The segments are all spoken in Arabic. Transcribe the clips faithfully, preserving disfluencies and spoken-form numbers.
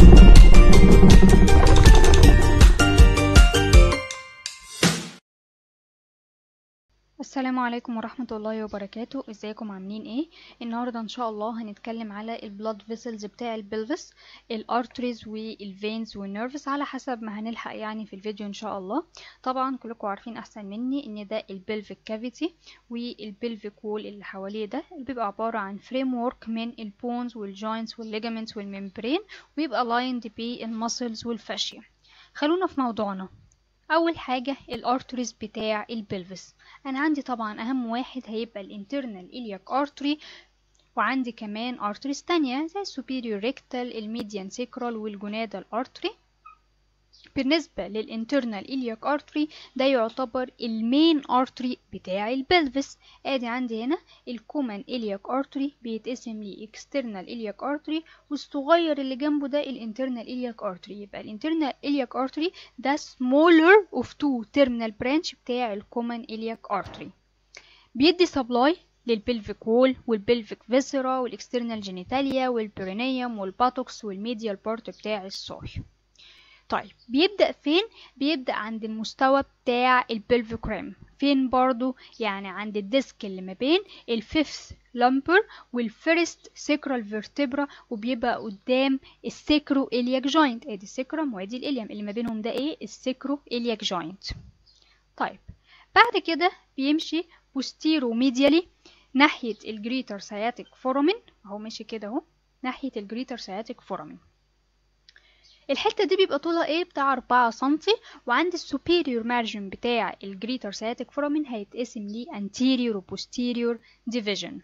السلام عليكم ورحمة الله وبركاته. ازيكم عاملين ايه؟ النهاردة ان شاء الله هنتكلم على البلاد فيسلز بتاع البلفس، الارتريز والفينز والنيرفز على حسب ما هنلحق يعني في الفيديو ان شاء الله. طبعا كلكم عارفين احسن مني ان ده البلفيك كافيتي، والبلفيك وول اللي حواليه ده بيبقى عبارة عن فريم ورك من البونز والجوينتس والليجامنتس والممبرين، ويبقى لايند بالمسلز والفاشيا. خلونا في موضوعنا. اول حاجه الارتريز بتاع البلفس، انا عندي طبعا اهم واحد هيبقى الانترنال إلياك ارتري، وعندي كمان ارتريز تانية زي السوبيريور ريكتال، الميديان سيكرال، والجونادال ارتري. بالنسبة للانترنال إلياك ارتري ده يعتبر المين ارتري بتاع البلفس. ادي عندي هنا الكومن إلياك ارتري بيتقسم لي اكسترنال إلياك ارتري، والصغير اللي جنبه ده الانترنال إلياك ارتري. يبقى الانترنال إلياك ارتري ده smaller of two terminal branch بتاع الكومن إلياك ارتري، بيدي سبلاي للبلفيك وول والبلفيك فيسرا والاكسترنال جينيتاليا والبرينيوم والباتوكس والميديال بارت بتاع الصاي. طيب بيبدأ فين؟ بيبدأ عند المستوى بتاع البلفيك ريم. فين برضو؟ يعني عند الديسك اللي ما بين الفيفث لامبر والفيرست سيكرال فيرتبرا، وبيبقى قدام السيكرو إلياك جوينت. ادي السيكرم وادي الإليم، اللي ما بينهم ده ايه؟ السيكرو إلياك جوينت. طيب بعد كده بيمشي بوستيرو ميديالي ناحية الجريتر سياتيك فورامين، اهو ماشي كده اهو ناحية الجريتر سياتيك فورامين. الحتة دي بيبقى طولها ايه؟ بتاع أربعة سنتي. وعند السوبيريور مارجن بتاع الجريتر سياتيك فورامين هيتقسم لي anterior و posterior division.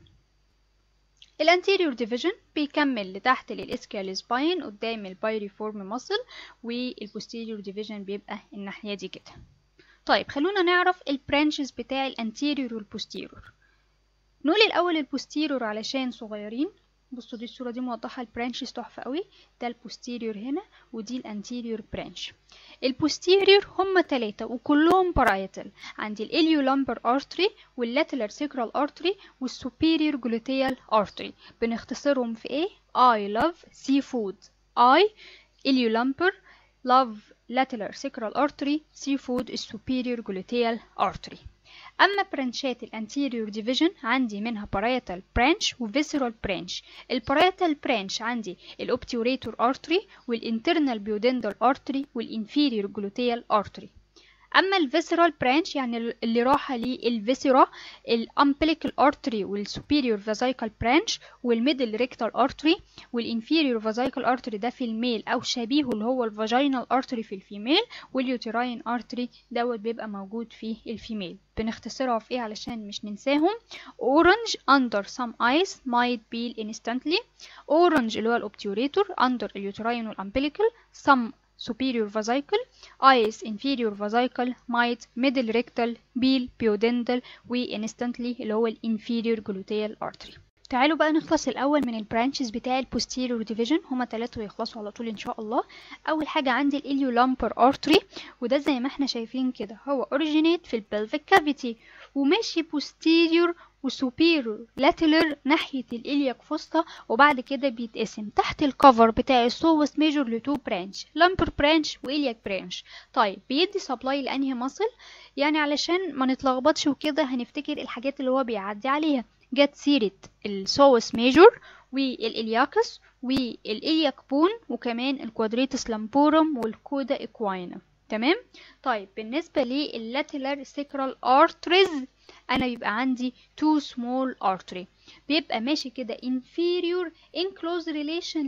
الانتيريور ديفيجن بيكمل لتحت للاسكيال سباين قدام البايريفورم ماسل، والبوستيريور ديفيجن بيبقى الناحية دي كده. طيب خلونا نعرف البرانشز بتاع الانتيريور والبوستيريور. نقول الاول البوستيريور علشان صغيرين. بصوا دي الصورة دي موضحة البرانشز تحفة قوي. ده البوستيريور هنا، ودي الانتيريور برانش. البوستيريور هم تلاتة وكلهم بارايتال. عندي الاليو لامبر ارتري واللاترال سيكرال ارتري والسوبيريور جلوتيال ارتري. بنختصرهم في ايه؟ I love seafood. I اليو لامبر love lateral sacral artery seafood السوبيريور جلوتيال artery. أما برانشات الانتيريور ديفيجن عندي منها بارايتال برانش وفيسرال برانش. البارايتال برانش عندي الاوبتيوريتور ارتري والانترنال بيودندال ارتري والانفيريور جلوتيال ارتري. اما الفيسرال برانش يعني اللي راحه للفيسرا الامبليكال ارتري والسوبيريور فازايكال برانش والميدل ريكتال ارتري والانفيريور فازايكال ارتري ده في الميل او شبيهه اللي هو الفاجينال ارتري في الفيميل، واليوتراين ارتري دوت بيبقى موجود في الفيميل. بنختصرها في ايه علشان مش ننساهم؟ orange under some eyes might peel instantly. orange اللي هو الاوبتيوريتور under اليوتراين والامبليكال، some superior vesicle، eyes inferior vesicle، might middle rectal، peel pudendal، و instantly اللي هو الانفيريور جلوتيال artery. تعالوا بقى نخلص الاول من البرانشز بتاع البوستيريور ديفيجن، هما تلاتة ويخلصوا على طول ان شاء الله. اول حاجه عندي الاليو لامبر ارتري، وده زي ما احنا شايفين كده هو اوريجينيت في البلفيك كافيتي وماشي بوستيريور وسوبيريور لاترال ناحيه الالياك فوسطا، وبعد كده بيتقسم تحت الكفر بتاع السوس ميجور لتو برانش، لامبر برانش والياك برانش. طيب بيدي سبلاي لانهي ماسل؟ يعني علشان ما نتلخبطش وكده هنفتكر الحاجات اللي هو بيعدي عليها. جت سيرة السوس ميجور والإلياكس والإلياك بون وكمان الكوادريتس لامبورم والكودا إكواينا. تمام؟ طيب بالنسبة لللاترال سيكرال ارتريز أنا بيبقى عندي two small artery بيبقى ماشي كده inferior in close relation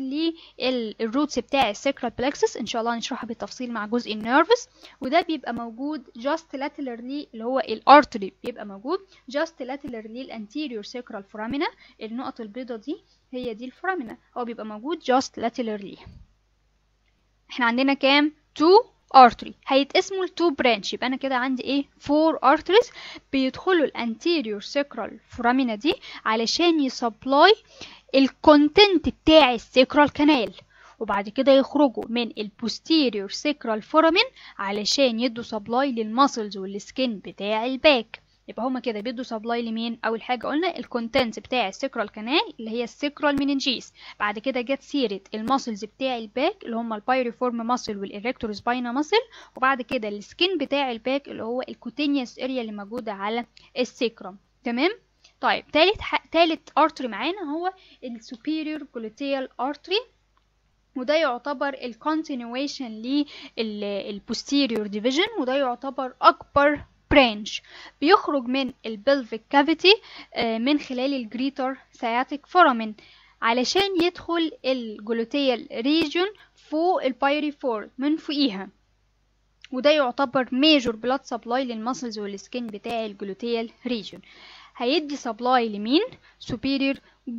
للروتس بتاع السيكرال plexus، إن شاء الله هنشرحها بالتفصيل مع جزء النيرفس. وده بيبقى موجود just laterally اللي هو الارتري بيبقى موجود just laterally للانتيريور سيكرال فورامينا. النقط البيضة دي هي دي الفورامينا، هو بيبقى موجود just laterally. احنا عندنا كام؟ two artery هيتقسموا لتو برانش، يبقى انا كده عندي ايه؟ four arteries بيدخلوا الانتيريور سيكرال فورامينا دي علشان يسبلاي الكونتنت بتاع السيكرال كانال، وبعد كده يخرجوا من البوستيريور سيكرال فورامين علشان يدوا سبلاي للماسلز والسكين بتاع الباك. يبقى هما كده بيدوا سبلاي لمين؟ اول حاجه قلنا الكونتنت بتاع السكرال كانال اللي هي السكرال مينينجيس، بعد كده جت سيره الماسلز بتاع الباك اللي هما البايريفورم ماسل والإريكتور سباينا ماسل، وبعد كده السكين بتاع الباك اللي هو الكوتينيوس اريا اللي موجوده على السكرم. تمام. طيب تالت ح... تالت ارتري معانا هو السوبيريور جلوتيال ارتري، وده يعتبر الكونتينيويشن للبوستيريور ديفيجن، وده يعتبر اكبر برانش بيخرج من البلفيك كافيتي من خلال الجريتر سياتيك فورامين علشان يدخل الجلوتيال ريجون فوق البايريفورم من فوقيها، وده يعتبر ميجور بلاد سبلاي للمسلز والسكين بتاع الجلوتيال ريجون. هيدي سبلاي لمين؟ superior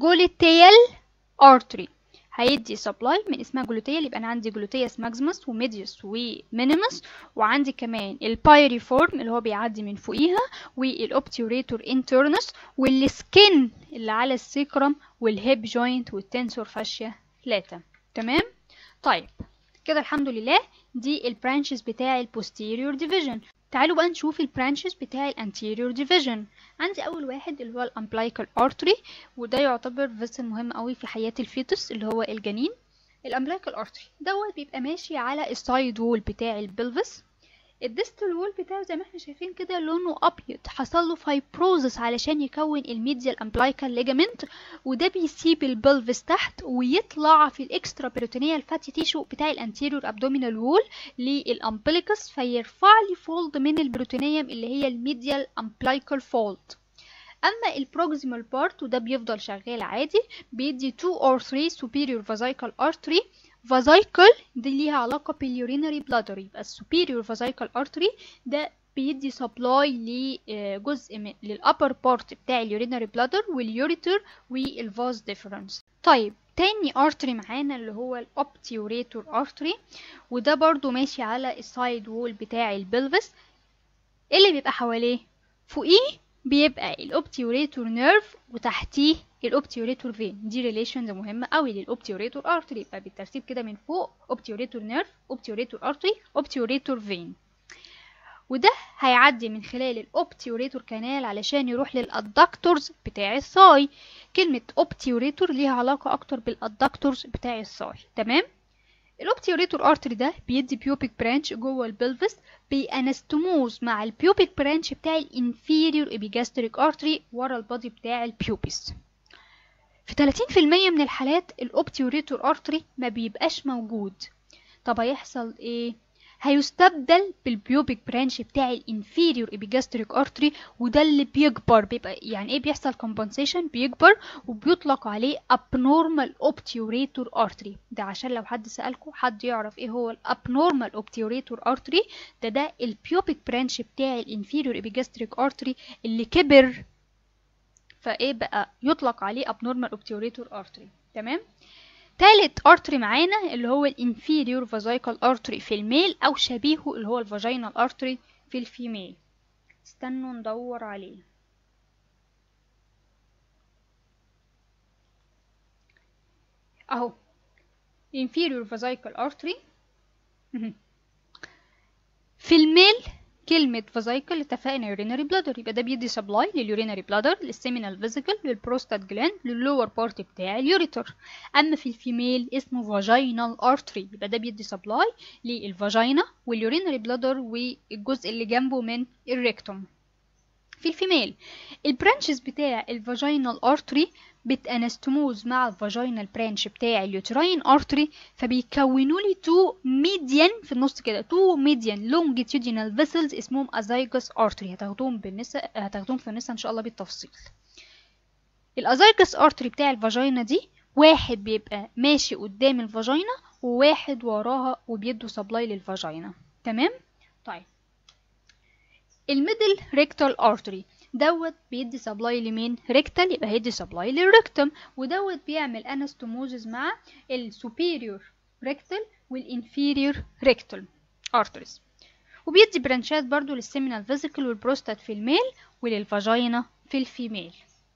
gluteal artery، هيدي سبلاي من اسمها جلوتيال، يبقى انا عندي جلوتيوس ماكسيموس وميديوس ومينيموس، وعندي كمان البايريفورم اللي هو بيعدي من فوقيها، والاوبتيوريتور انترنس، والسكين اللي على السيكرم، والهيب جوينت، والتنسور فاشيا لاتا. تمام. طيب كده الحمد لله دي البرانشز بتاع البوستيريور ديفيجن. تعالوا بقى نشوف البرانشز بتاع الانتيريور ديفيجن. عندي اول واحد اللي هو الامبلايكال ارتري، وده يعتبر فيسل مهم قوي في حياة الفيتوس اللي هو الجنين. الامبلايكال ارتري دوت بيبقى ماشي على السايد وول بتاع البلفس. الديستال وول بتاعه زي ما احنا شايفين كده لونه ابيض، حصل له فايبروزس علشان يكون الميديال امبلايكال ليجامنت، وده بيسيب البلفس تحت ويطلع في الاكسترا بيريتونيال فاتي تيشو بتاع الانتيريور ابدومينال وول للامبليكس، فيرفع لي فولد من البروتونيوم اللي هي الميديال امبلايكال فولد. اما البروكسيمال بارت وده بيفضل شغال عادي، بيدي two or three superior vesical artery. vesicle دي ليها علاقة باليورينري بلادر، يبقى السوبيريور vesical artery ده بيدي سبلاي لجزء من للأبر بارت بتاع اليورينري بلادر واليوريتر والفاز ديفرنس. طيب تاني ارتري معانا اللي هو الاوبتيوريتور ارتري، وده برضو ماشي على السايد وول بتاع البلفس. اللي بيبقى حواليه فوقيه بيبقى الاوبتيوريتور نيرف وتحتيه الاوبتيوريتور فين. دي ريليشنز مهمه قوي للاوبتيوريتور ارتري، يبقى بالترتيب كده من فوق اوبتيوريتور نيرف، اوبتيوريتور ارتري، اوبتيوريتور فين، وده هيعدي من خلال الاوبتيوريتور كانال علشان يروح للادكتورز بتاع الثاي. كلمه اوبتيوريتور ليها علاقه اكتر بالادكتورز بتاع الثاي. تمام. الاوبتيوريتور ارتري ده بيدي بيوبيك برانش جوه البلفس، بيانستموز مع البيوبيك برانش بتاع الانفيريور ابيجاستريك ارتري ورا البادي بتاع البيوبس. في ثلاثين في المية من الحالات الاوبتيوريتور ارتري ما بيبقاش موجود. طب هيحصل ايه؟ هيستبدل بالبيوبيك برانش بتاع الانفيريور ابيجاستريك ارتري، وده اللي بيكبر. بيبقى يعني ايه بيحصل كومبنسيشن؟ بيكبر وبيطلق عليه abnormal obturator artery. ده عشان لو حد سألكم حد يعرف ايه هو الابنورمال obturator artery، ده ده البيوبيك برانش بتاع الانفيريور ابيجاستريك ارتري اللي كبر، فايه بقى يطلق عليه abnormal obturator artery. تمام. تالت ارتري معانا اللي هو الانفيريور فازايكال ارتري في الميل، او شبيهه اللي هو الفاجينال ارتري في الفيميل. استنوا ندور عليه. اهو inferior vesical artery. في الميل كلمة فازايكل اتفقنا urinary bladder، يبقى ده بيدي سبلاي لليورينري بلادر، للسيمينال فيزيكل، للبروستات جلاند، لللور بارت بتاع اليوريتر. اما في الفيميل اسمه فاجينال ارتري، يبقى ده بيدي سبلاي للفاجينا واليورينري بلادر والجزء اللي جنبه من الريكتوم. في الفيميل البرانشز بتاع الفاجينال ارتري بتانستموز مع الفاجينال برانش بتاع اليوتراين ارتري، فبيكونوا لي تو ميديان في النص كده، تو ميديان لونجيتيودينال فيسلز اسمهم ازايجس ارتري. هتاخدوهم بالنساء هتاخدوهم في النساء ان شاء الله بالتفصيل. الازايجس ارتري بتاع الفاجينا دي واحد بيبقى ماشي قدام الفاجينا وواحد وراها وبيدوا سبلاي للفاجينا. تمام. طيب الميدل ريكتال ارتري دوت بيدي سبلاي لمين؟ ريكتال، يبقى هيدي سبلاي للريكتم، ودوت بيعمل انستوموزز مع السوبيريور ريكتال والانفيريور ريكتال ارتريز، وبيدي برانشات برضو للسيمينال فيزيكل والبروستات في الميل وللفاجينا في الفيميل.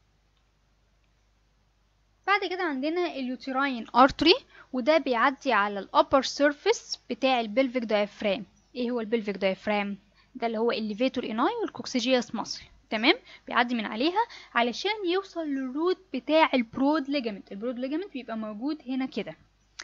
بعد كده عندنا اليوتراين ارتري، وده بيعدي على الابر سيرفيس بتاع البلفيك دايفرام. ايه هو البلفيك دايفرام؟ ده اللي هو الليفيتور اناي والكوكسيجياس ماسل. تمام، بيعدي من عليها علشان يوصل للروت بتاع البرود ليجامنت. البرود ليجامنت بيبقى موجود هنا كده.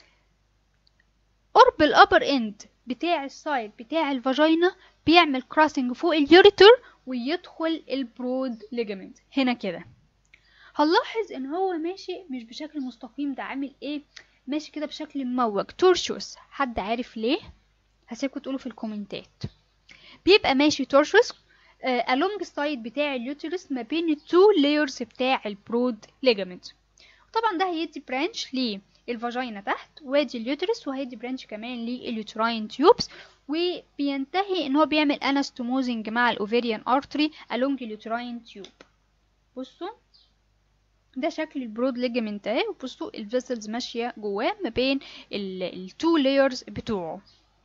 قرب الابر اند بتاع السايد بتاع الفاجينا بيعمل كراسنج فوق اليوريتر ويدخل البرود ليجامنت هنا كده. هنلاحظ ان هو ماشي مش بشكل مستقيم، ده عامل ايه، ماشي كده بشكل مموج تورشوس. حد عارف ليه؟ هسيبكم تقولوا في الكومنتات. بيبقى ماشي تورشوس along السايد بتاع اليوترس ما بين التو لايرز بتاع البرود ليجامنت. طبعا ده هيدي برانش للفاجينا تحت وادي اليوترس، وهيدي برانش كمان لليوتراين تيوبس، وبينتهي ان هو بيعمل انستوموزنج مع الاوفيريان ارتري along اليوتراين تيوب. بصوا ده شكل البرود ليجامنت اهي، وبصوا الفيسلز ماشيه جواه ما بين التو لايرز بتوعه.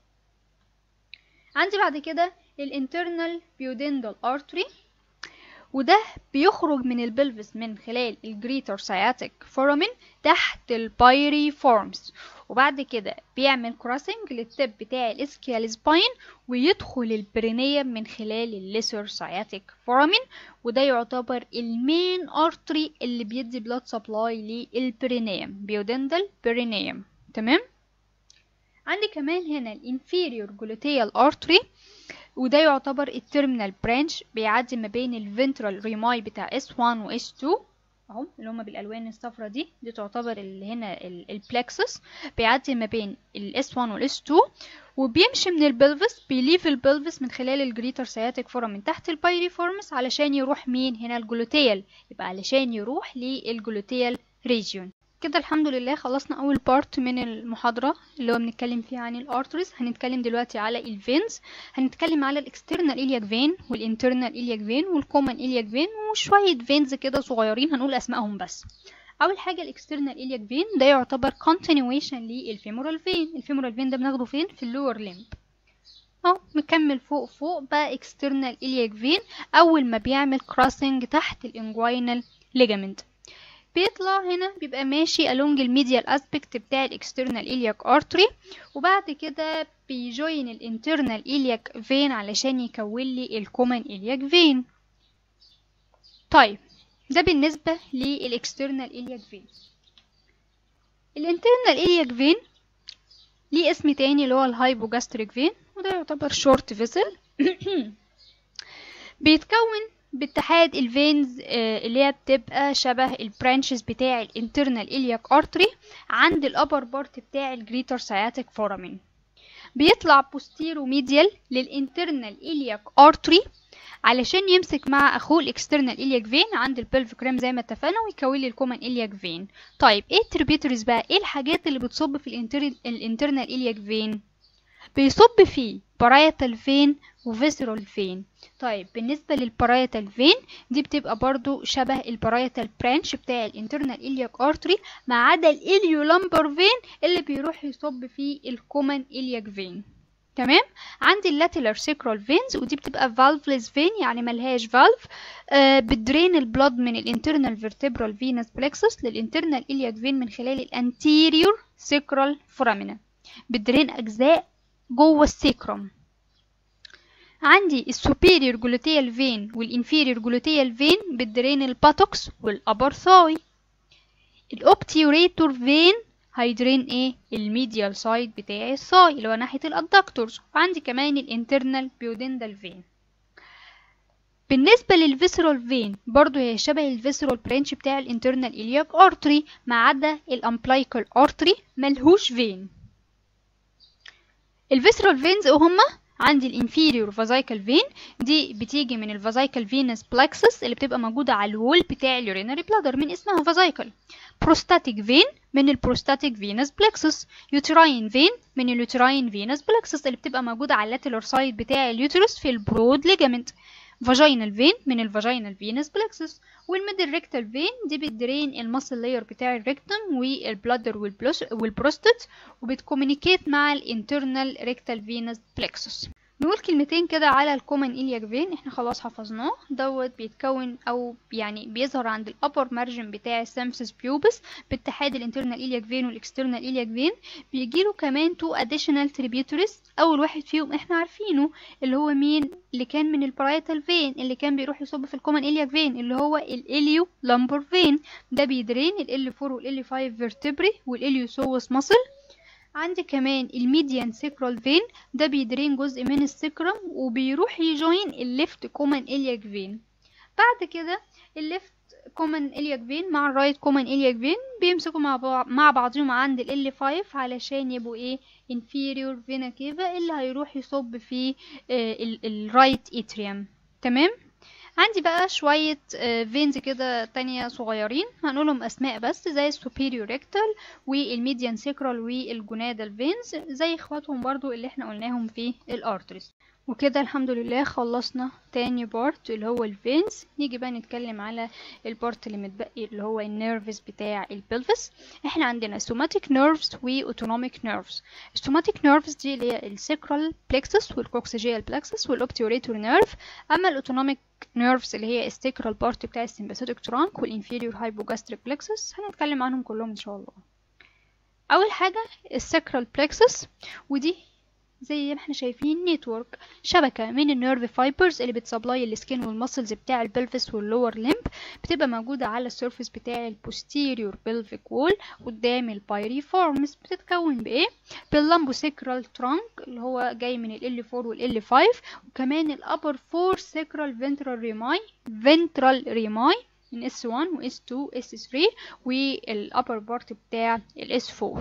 عندي بعد كده الانترنال بيودندال ارتري، وده بيخرج من البلفس من خلال الجريتر سياتيك فورامين تحت البايري فورمز، وبعد كده بيعمل كراسنج للتب بتاع الاسكيال سباين ويدخل البرينيوم من خلال الليسر سياتيك فورامين، وده يعتبر المين ارتري اللي بيدي بلاد سبلاي للبرينيوم، بيودندال برينيوم. تمام. عندي كمان هنا الانفيريور جلوتيال ارتري، وده يعتبر التيرمينال برانش، بيعدي ما بين الفنترال ريماي بتاع اس واحد و اس اتنين اهو اللي هما بالالوان الصفرا دي، دي تعتبر اللي هنا البلكسس، بيعدي ما بين الاس واحد والاس اتنين، وبيمشي من البلفس، بيليف البلفس من خلال الجريتر سياتيك فورم من تحت البايري فورمس علشان يروح مين هنا الجلوتيال، يبقى علشان يروح للجلوتيال ريجيون. كده الحمد لله خلصنا اول بارت من المحاضره اللي هو بنتكلم فيه عن الارتريز. هنتكلم دلوقتي على الفينز، هنتكلم على الاكسترنال إلياك فين والانترنال إلياك فين والكومن إلياك فين وشويه فينز كده صغيرين هنقول اسمائهم بس. اول حاجه الاكسترنال إلياك فين، ده يعتبر كونتينيويشن للفيمورال فين. الفيمورال فين ده بناخده فين؟ في اللور ليمب اهو، مكمل فوق فوق بقى اكسترنال إلياك فين اول ما بيعمل كراسنج تحت الانجوينال ليجامنت. بيطلع هنا بيبقى ماشي along الميديال اسبكت بتاع الاكسترنال إلياك ارتري، وبعد كده بيجوين الانترنال إلياك فين علشان يكون لي الكومن إلياك فين. طيب ده بالنسبه للاكسترنال إلياك فين. الانترنال إلياك فين ليه اسم تاني اللي هو الهايبوجاستريك فين، وده يعتبر شورت فيسل بيتكون باتحاد الفينز اللي هي بتبقى شبه البرانشز بتاع الانترنال إلياك ارتري عند الابر بارت بتاع الجريتر سياتيك فورامين. بيطلع بوستيرو ميديال للانترنال إلياك ارتري علشان يمسك مع اخوه الاكسترنال إلياك فين عند البلفيك ريم زي ما اتفقنا ويكون لي الكومن إلياك فين. طيب ايه التريبيوتريز بقى؟ ايه الحاجات اللي بتصب في الانترنال إلياك فين؟ بيصب فيه بارايتال فين وفيسرال فين. طيب بالنسبه للبارايتال فين دي بتبقى برضو شبه البارايتال برانش بتاع الانترنال إلياك ارتري ما عدا الإليولامبر فين اللي بيروح يصب فيه الكومن إلياك فين. تمام. عندي اللاتيلر سيكرال فينز ودي بتبقى فالفلس فين يعني ملهاش فالف، آه بتدرين البلد من الانترنال فيرتبرال فينس بلكسس للانترنال إلياك فين من خلال الانتيريور سيكرال فورامينا، بتدرين اجزاء جوه السيكروم. عندي السوبيريور جلوتيال فين والانفيريور جلوتيال فين بتدرين الباتوكس والابر ثاي. الاوبتيوريتور فين هيدرين ايه؟ الميديال سايد بتاع الثاي اللي هو ناحيه الادكتورز. وعندي كمان الانترنال بيودندال فين. بالنسبه للفيسرال فين برضو هي شبه الفيسرال برانش بتاع الانترنال إلياك ارتري ما عدا الامبلايكال ارتري ملهوش فين. الفيسرال فينز هما عندي الانفيريور فازايكال فين دي بتيجي من الفازايكال فينس بلاكسس اللي بتبقى موجوده على الوول بتاع اليورينري بلادر من اسمها فازايكال. بروستاتيك فين من البروستاتيك فينس بلاكسس. يوتراين فين من اليوتراين فينس بلاكسس اللي بتبقى موجوده على اللاتيلر سايد بتاع اليوترس في البرود ليجامنت. فاجينال فين من الفاجينال فينس بلكسس. والميدل ريكتال فين دي بتدرين الماسل لاير بتاع الريكتم والبلادر والبروستات وبتكومينيكيت مع الانترنال ريكتال فينس بلكسس. نقول كلمتين كده على الكومن إلياك فين. احنا خلاص حفظناه، دوت بيتكون او يعني بيظهر عند الابر مارجن بتاع السيمفيس بيوبس باتحاد الانترنال إلياك فين والاكسترنال إلياك فين. بيجيله كمان تو اديشنال تريبيوتوريز، اول واحد فيهم احنا عارفينه اللي هو مين، اللي كان من البرايتال فين اللي كان بيروح يصب في الكومن إلياك فين، اللي هو الإليو لامبر فين. ده بيدرين ال إل فور وال إل فايف فيرتبري والإليوسوس ماسل. عندي كمان الميديان سيكرال فين، ده بيدرين جزء من السكرم وبيروح يجوين الليفت كومن إلياك فين. بعد كده الليفت كومن إلياك فين مع الرايت كومن إلياك فين بيمسكوا مع بعض مع بعضهم عند ال إل فايف علشان يبقوا ايه inferior vena cava اللي هيروح يصب في الرايت اتريوم. تمام. عندي بقى شوية فينز كده تانية صغيرين هنقولهم أسماء بس، زي السوبيريور ريكتال والميديان سيكرال والجونادال فينز، زي اخواتهم برضو اللي احنا قلناهم في الارتريز. وكده الحمد لله خلصنا تاني بارت اللي هو الفينز. نيجي بقى نتكلم على البارت اللي متبقي اللي هو النيرفز بتاع البلفس. احنا عندنا سوماتيك نيرفز واوتونوميك نيرفز. السوماتيك نيرفز دي اللي هي السيكرال بلكسس والكوكسيجيال بلكسس والاوبتيوريتور نيرف. اما الاوتونوميك نيرفز اللي هي السيكرال بارت بتاع السمباثيك ترانك والانفيريور هايبوجاستريك بلكسس هنتكلم عنهم كلهم ان شاء الله. اول حاجه الساكرال بلكسس، ودي زي ما احنا شايفين نيتورك، شبكه من النيرف فايبرز اللي بتسبلاي السكين والمسلز بتاع البلفس واللور ليمب، بتبقى موجوده على السيرفيس بتاع البوستيريور بلفيك وول قدام البايريفورمز. بتتكون بايه؟ باللامبوسيكرال ترانك اللي هو جاي من ال إل فور وال إل فايف، وكمان الابر فور سيكرال فنترال ريماي فنترال ريماي من اس واحد و اس اتنين و اس تلاتة والابر بارت بتاع ال اس فور.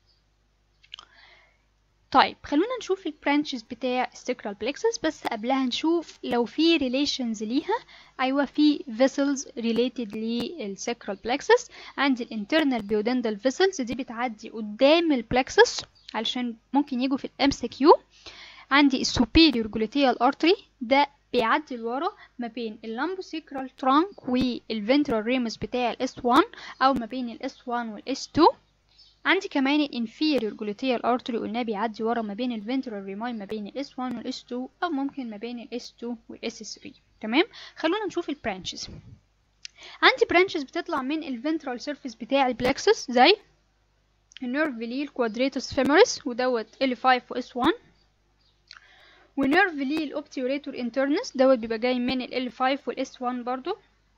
طيب خلونا نشوف البرانشز بتاع السكرال بلكسس، بس قبلها نشوف لو في ريليشنز ليها. ايوه في فيسلز ريليتد للسكرال بلكسس. عندي الانترنال بيودندال فيسلز دي بتعدي قدام البلكسس علشان ممكن يجوا في الام سي كيو. عندي السوبيريور جلوتيال ارتري ده بيعدي لورا ما بين اللامبوسيكرال ترانك والفنترال ريمس بتاع الاس واحد او ما بين الاس واحد والاس اتنين. عندي كمان الانفيريور جلوتيال ارتري قلنا بيعدي ورا ما بين الفنترال ريماي ما بين الاس واحد والاس اتنين او ممكن ما بين الاس اتنين والاس تلاتة. تمام. خلونا نشوف البرانشز. عندي برانشز بتطلع من الفنترال سيرفيس بتاع البلكسس زي النيرف ليه الكوادريتوس فيموريس ودوت إل خمسة واس واحد، ونيرف ليه الاوبتيوريتور انترنس دوت بيبقى جاي من ال إل خمسة والاس واحد برضو.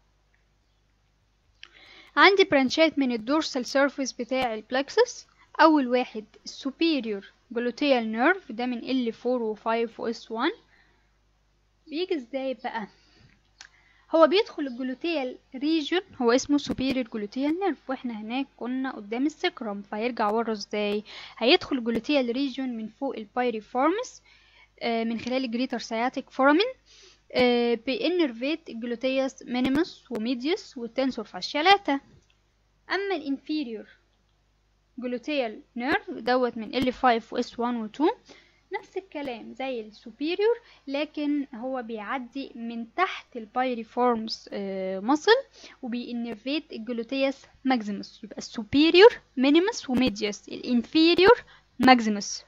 عندي برانشات من الدورسال سيرفيس بتاع البلكسس. اول واحد السوبيريور جلوتيال نيرف ده من إل فور و خمسة و اس واحد. بيجي ازاي بقى؟ هو بيدخل الجلوتيال ريجون، هو اسمه سوبيريور جلوتيال نيرف واحنا هناك كنا قدام السكرم، فهيرجع ورا ازاي؟ هيدخل الجلوتيال ريجون من فوق البايريفورمس آه من خلال الجريتر سياتيك فورامين آه بإنرفيت الجلوتيوس مينيموس وميديوس والتنسور فاشيالاتا. اما الانفيريور جلوتيال نيرف دوت من إل خمسة واس واحد و اتنين، نفس الكلام زي السوبيريور لكن هو بيعدي من تحت البايريفورمز آه مصل وبينرفيت الجلوتيوس ماكسيموس. يبقى السوبيريور مينيموس وميديوس، الانفيريور ماكسيموس.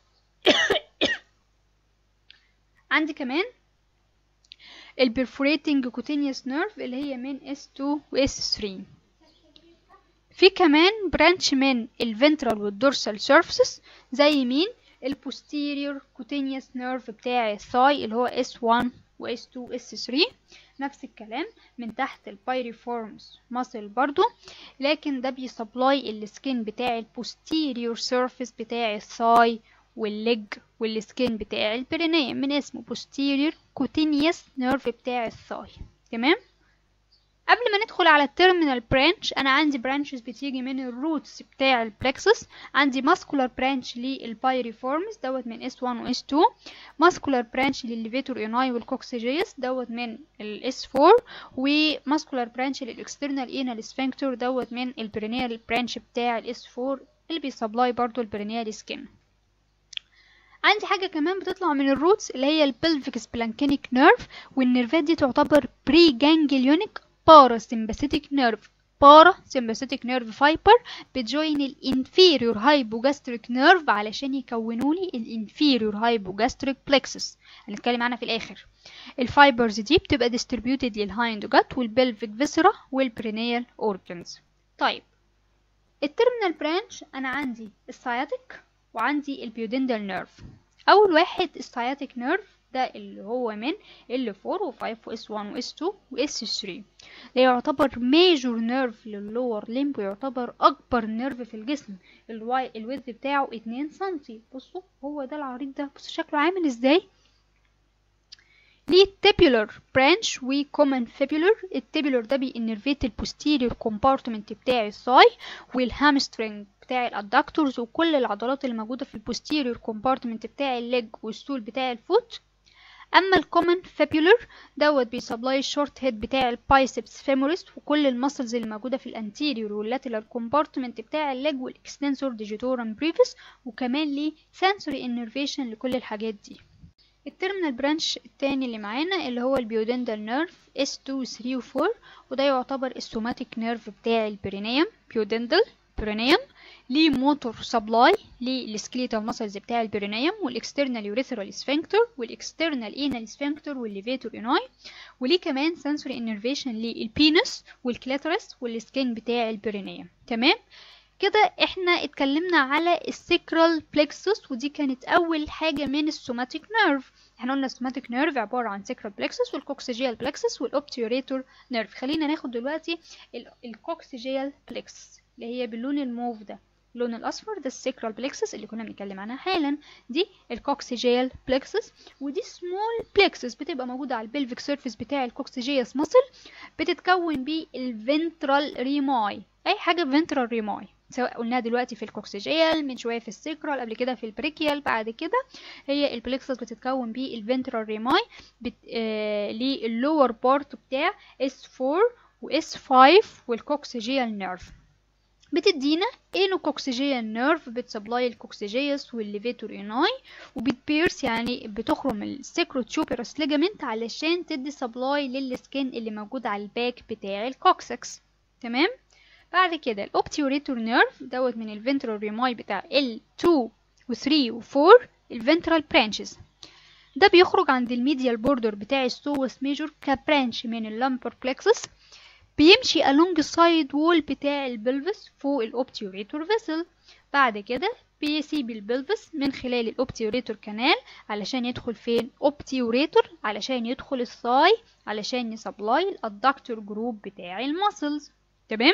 عندي كمان البرفوريتنج كوتينيوس نيرف اللي هي من اس اتنين و اس تلاتة. في كمان برانش من الفنترال والدورسال سيرفيسز زي مين؟ البوستيريور كوتينيوس نيرف بتاع الثاي اللي هو اس واحد و اس اتنين و اس تلاتة. نفس الكلام من تحت البايريفورمز ماسل برضو، لكن ده بيسبلاي السكين بتاع البوستيريور سيرفيس بتاع الثاي والليج والسكين بتاع البرينيم من اسمه posterior cutaneous nerve بتاع الثاي. تمام. قبل ما ندخل على التيرمينال برانش، انا عندي برانشز بتيجي من الروتس بتاع البلكسس. عندي ماسكولار برانش للبايريفورمز دوت من اس واحد و اس اتنين، ماسكولار برانش للليفيتور ايناي والكوكسيجيوس دوت من الاس أربعة، وماسكولار برانش للاكسترنال اينال سفنكتور دوت من البرينيال برانش بتاع الاس أربعة اللي بيسبلاي برضو البرينيال سكين. عندي حاجة كمان بتطلع من الروتس اللي هي البلفيك سبلانكينيك نيرف، والنيرفات دي تعتبر بري جانجليونيك باراسمباثيك نيرف بارا سمباثيتك نيرف فايبر بتجوين الانفيريور هايبوجاستريك نيرف علشان يكونوا لي الانفيريور هايبوجاستريك بلكسس، هنتكلم عنها في الاخر. الفايبرز دي بتبقى ديستريبيوتد للهايند جات والبلفيك فيسرا والبرينيال اورجنز. طيب التيرمينال برانش انا عندي السciatic وعندي البيودندال نيرف. اول واحد السciatic نيرف ده اللي هو من ال فور و فايف و اس وان و اس تو و اس ثري، ده يعتبر ميجور نيرف لللور ليمب ويعتبر اكبر نيرف في الجسم. الواي الويدث بتاعه اتنين سنتي. بصوا هو ده العريض ده، بصوا شكله عامل ازاي. ليه تيبولار برانش وكومن فيبولار. التيبولار ده بينرفيت البوستيريور كومبارتمنت بتاع الثاي والهامسترنج بتاع الادكتورز وكل العضلات اللي موجوده في البوستيريور كومبارتمنت بتاع الليج والسول بتاع الفوت. اما الكومن فيبولار دوت بيسبلاي الشورت هيد بتاع البايسبس فيموريس وكل المسلز اللي موجوده في الانتيريور واللاترال كومبارتمنت بتاع الليج والاكستنسور ديجيتورم بريفيس، وكمان ليه سنسوري انرفيشن لكل الحاجات دي. التيرمينال برانش التاني اللي معانا اللي هو البيودندال نيرف اس تو و ثري و فور، وده يعتبر السوماتيك نيرف بتاع البرينيوم. بيودندال برينيوم ليه موتور سبلاي للسكليتال ماسلز بتاع البرينيوم والاكسترنال يوريثرال سفنكتر والاكسترنال انال سفنكتر والليفيتور اناي، وليه كمان سنسوري انرفيشن للبينس والكلاترس والسكين بتاع البرينيوم. تمام كده احنا اتكلمنا على السيكرال بلكسس، ودي كانت اول حاجه من السوماتيك نيرف. احنا قلنا السوماتيك نيرف عباره عن سيكرال بلكسس والكوكسيجيال بلكسس والاوبتيوريتور نيرف. خلينا ناخد دلوقتي الكوكسيجيال بلكسس اللي هي باللون الموف ده، اللون الاصفر ده السيكرال بلكسس اللي كنا بنتكلم عنها حالا. دي الكوكسيجيال بلكسس، ودي سمول بلكسس بتبقى موجوده على البلفيك سيرفيس بتاع الكوكسيجيوس ماسل، بتتكون بالفنترال ريماي. اي حاجه فنترال ريماي سواء قلناها دلوقتي في الكوكسيجيال، من شويه في السيكرال، قبل كده في البريكيال، بعد كده هي البلكسس بتتكون بالفنترال ريماي بت... آه... للور بارت بتاع اس فور و اس فايف والكوكسيجيال نيرف. بتدينا انوكوكسيجيال نيرف بتسبلاي الكوكسيجيوس والليفيتور اناي، وبتبيرس يعني بتخرم السيكروتيوبيرس ليجامنت علشان تدي سبلاي للسكين اللي موجود على الباك بتاع الكوكسكس. تمام. بعد كده الاوبتيوريتور نيرف دوت من الفنترال ريماي بتاع ال تو و ثري و فور الفنترال برانشز، ده بيخرج عند الميديال بوردر بتاع السوس ميجور كبرانش من اللامبر بلكسس، بيمشي along السايد وول بتاع البلفس فوق الاوبتيوريتور فيسل. بعد كده بيسيب البلفس من خلال الاوبتيوريتور كانال علشان يدخل فين اوبتيوريتور علشان يدخل الثاي علشان يسبلاي الادكتور جروب بتاع الماسلز. تمام.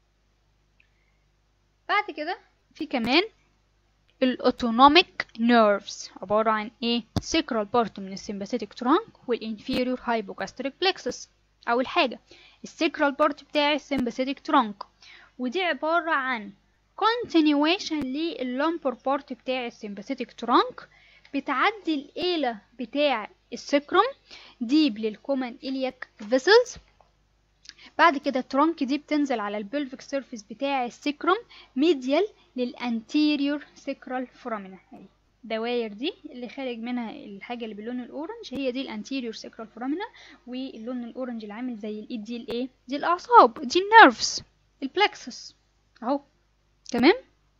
بعد كده في كمان الاوتونوميك نيرفز عبارة عن ايه؟ سيكرال بارت من السمباثيتك ترانك والانفيريور هايبوجاستريك بلكسس. اول حاجة السيكرال بارت بتاع السمباثيتك ترانك، ودي عبارة عن continuation لللمبر بارت بتاع السمباثيتك ترانك، بتعدي الإيلة بتاع السكروم ديب للكومن إلياك فيسلز. بعد كده الترانك دي بتنزل على البلفيك سيرفيس بتاع السكروم ميديال للانتيريور سيكرال فورامينا. الدواير دي اللي خارج منها الحاجه اللي باللون الاورنج هي دي الانتيريور سيكرال فورامينا، واللون الاورنج اللي عامل زي الايد دي الايه؟ دي الاعصاب، دي النيرفز البلكسس اهو. تمام.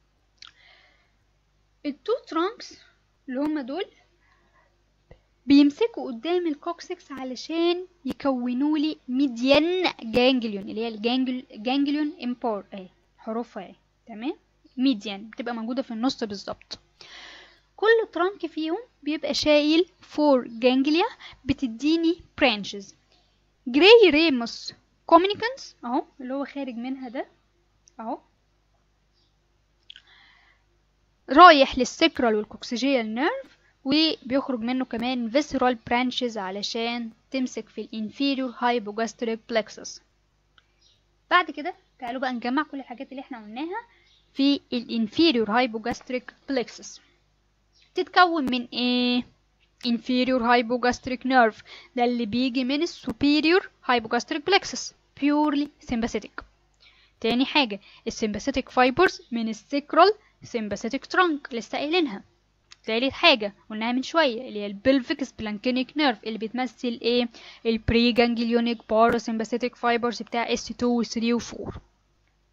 التو ترانكس اللي هما دول بيمسكوا قدام الكوكسكس علشان يكونوا لي ميديان جانجليون اللي هي الجانجل جانجليون امبور اهي حروفها اهي. تمام. ميديان بتبقى موجوده في النص بالظبط. كل ترانك فيهم بيبقى شايل فور جانجليا بتديني برانشز. جراي ريموس كومينيكانس اهو اللي هو خارج منها ده اهو، رايح للسكرال والكوكسيجيال نيرف، وبيخرج منه كمان visceral branches علشان تمسك في الانفيريور هايبوجاستريك plexus. بعد كده تعالوا بقى نجمع كل الحاجات اللي احنا قلناها في الانفيريور هايبوجاستريك plexus. تتكون من ايه؟ inferior hypogastric nerve ده اللي بيجي من السوبيريور hypogastric plexus purely sympathetic. تاني حاجة السمباثيتك فايبرز من السيكرال sympathetic trunk لسه قايلينها. تالت حاجة قلناها من شوية اللي هي البلفيك سبلانكينيك نيرف اللي بتمثل ايه؟ البري جانجليونيك باراسمباثيتك فايبرز بتاع اس تو و ثري و فور.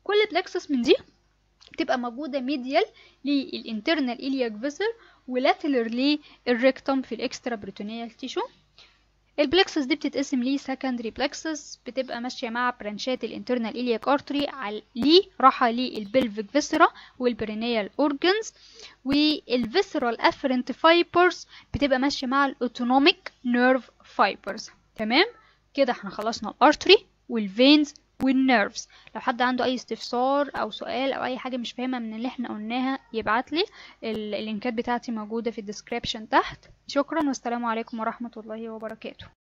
كل بلكسس من دي بتبقى موجودة ميديال للانترنال إلياك فيسل ولاترال للريكتوم في الاكسترا بريتونيال تيشو. البلكسس دي بتتقسم ليه سكندري بلكسس بتبقى ماشيه مع برانشات الانترنال إلياك ارتري ليه راحه للبلفيك فيسرا والبرينيال اورجنز، والفيسرال افرنت فايبرز بتبقى ماشيه مع الاوتونوميك نيرف فايبرز. تمام كده احنا خلصنا الارتري والفينز والنيرفز. لو حد عنده اي استفسار او سؤال او اي حاجه مش فاهمه من اللي احنا قلناها يبعت لي، اللينكات بتاعتي موجوده في الديسكريبشن تحت. شكرا والسلام عليكم ورحمه الله وبركاته.